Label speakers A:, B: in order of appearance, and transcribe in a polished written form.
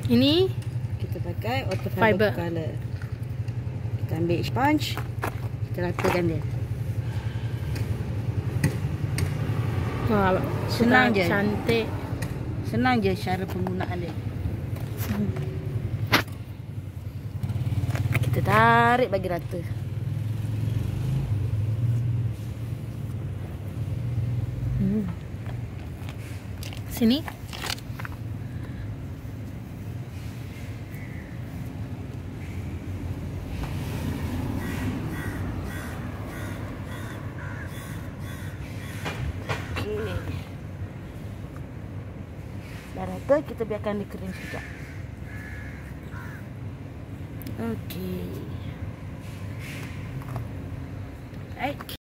A: Ini
B: kita pakai auto
A: Fiber.
B: fiber color. Kita ambil sponge, kita ratakan dia.
A: wah,
B: Senang
A: sudah
B: je.
A: cantik.
B: Senang je cara penggunaan dia. Kita tarik bagi rata.
A: Sini.
B: Okey. Dah rata, kita biarkan dia kering sekejap. Okey. Baik.